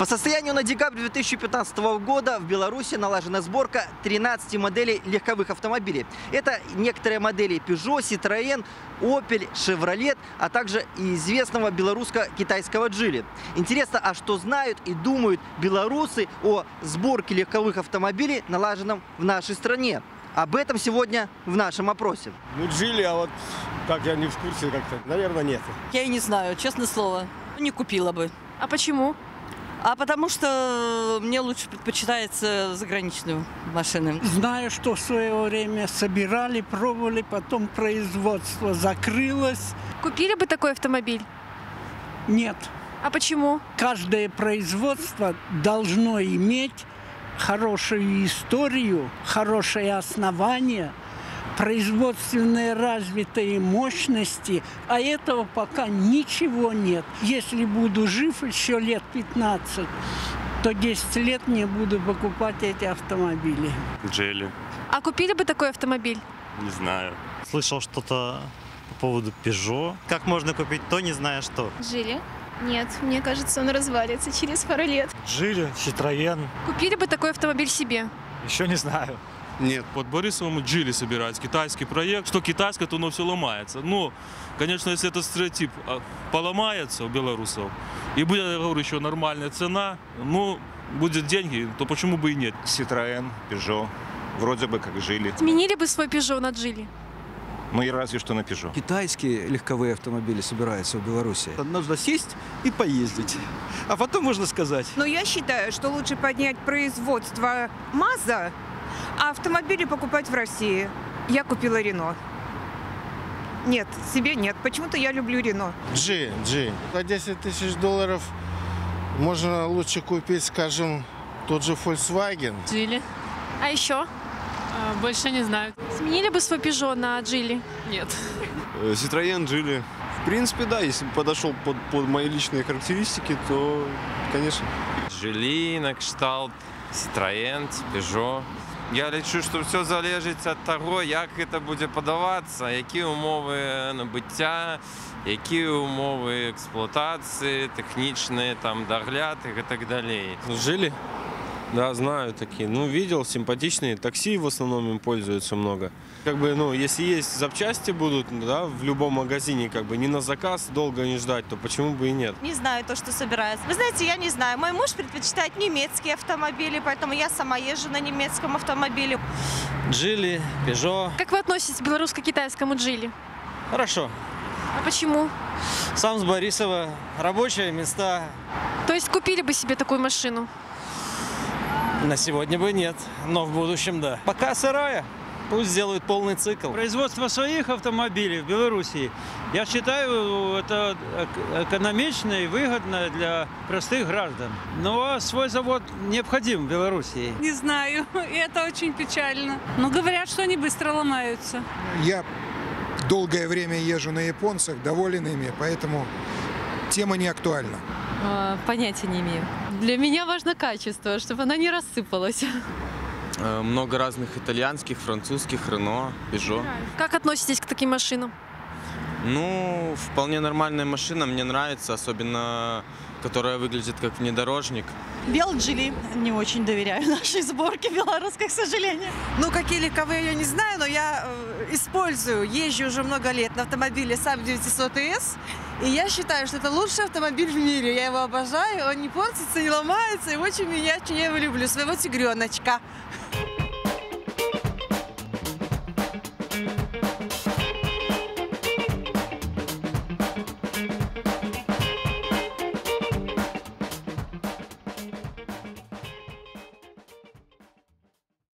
По состоянию на декабрь 2015 года в Беларуси налажена сборка 13 моделей легковых автомобилей. Это некоторые модели Peugeot, Citroën, Opel, Chevrolet, а также и известного белорусско-китайского Geely. Интересно, а что знают и думают белорусы о сборке легковых автомобилей, налаженном в нашей стране? Об этом сегодня в нашем опросе. Ну, Geely, а вот как я не в курсе как-то, наверное, нет. Я и не знаю, честное слово. Не купила бы. А почему? А потому что мне лучше предпочитается заграничную машину. Знаю, что в свое время собирали, пробовали, потом производство закрылось. Купили бы такой автомобиль? Нет. А почему? Каждое производство должно иметь хорошую историю, хорошее основание, производственные развитые мощности, а этого пока ничего нет. Если буду жив еще лет 15, то 10 лет не буду покупать эти автомобили. Geely. А купили бы такой автомобиль? Не знаю. Слышал что-то по поводу Peugeot. Как можно купить то, не зная что? Geely? Нет, мне кажется, он развалится через пару лет. Geely, Citroën. Купили бы такой автомобиль себе? Еще не знаю. Нет. Под Борисовым Geely собирать. Китайский проект. Что китайское, то оно все ломается. Но, конечно, если этот стереотип поломается у белорусов, и будет, я говорю, еще нормальная цена, ну, будет деньги, то почему бы и нет? Citroën, Peugeot. Вроде бы как Geely. Сменили бы свой Peugeot на Geely? Ну и разве что на Peugeot. Китайские легковые автомобили собираются в Беларуси. Нужно сесть и поездить. А потом можно сказать. Но я считаю, что лучше поднять производство МАЗа, а автомобили покупать в России. Я купила Рено. Нет, себе нет. Почему-то я люблю Рено. G. За 10 тысяч долларов можно лучше купить, скажем, тот же Volkswagen. Geely. А еще? Больше не знаю. Сменили бы свой Peugeot на Geely? Нет. Citroën, Geely. В принципе, да, если бы подошел под мои личные характеристики, то, конечно. Geely, на кшталт, Citroën, Peugeot. Я лічу, що все залежить від того, як це буде подаватися, які умови набуття, які умови експлуатації, технічні, там, догляд і так далі. Geely? Да, знаю такие. Ну, видел, симпатичные. Такси в основном им пользуются много. Как бы, ну, если есть запчасти будут, да, в любом магазине, как бы, не на заказ, долго не ждать, то почему бы и нет? Не знаю то, что собирается. Вы знаете, я не знаю. Мой муж предпочитает немецкие автомобили, поэтому я сама езжу на немецком автомобиле. Geely, Peugeot. Как вы относитесь к белорусско-китайскому Geely? Хорошо. А почему? Сам с Борисова. Рабочие места. То есть купили бы себе такую машину? На сегодня бы нет, но в будущем да. Пока сырая. Пусть сделают полный цикл. Производство своих автомобилей в Беларуси, я считаю, это экономично и выгодно для простых граждан. Но свой завод необходим в Беларуси. Не знаю, и это очень печально. Но говорят, что они быстро ломаются. Я долгое время езжу на японцах, доволен ими, поэтому тема не актуальна. Понятия не имею. Для меня важно качество, чтобы она не рассыпалась. Много разных итальянских, французских, Renault, Peugeot. Как относитесь к таким машинам? Ну, вполне нормальная машина, мне нравится, особенно которая выглядит как внедорожник. Белый Geely. Не очень доверяю нашей сборке белорусской, к сожалению. Ну, какие легковые, я не знаю, но я использую, езжу уже много лет на автомобиле Saab 900S. И я считаю, что это лучший автомобиль в мире. Я его обожаю, он не портится, не ломается. И очень я его люблю, своего тигреночка.